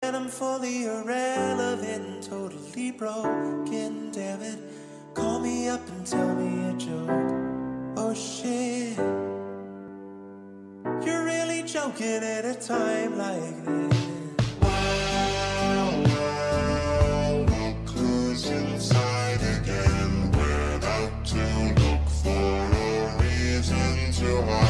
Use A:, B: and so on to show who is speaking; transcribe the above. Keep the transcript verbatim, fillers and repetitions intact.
A: And I'm fully irrelevant, totally broken, damn it. Call me up and tell me a joke. Oh shit, you're really joking at a time like this.
B: Wow, wow, look who's inside again. We're about to look for a reason to hide.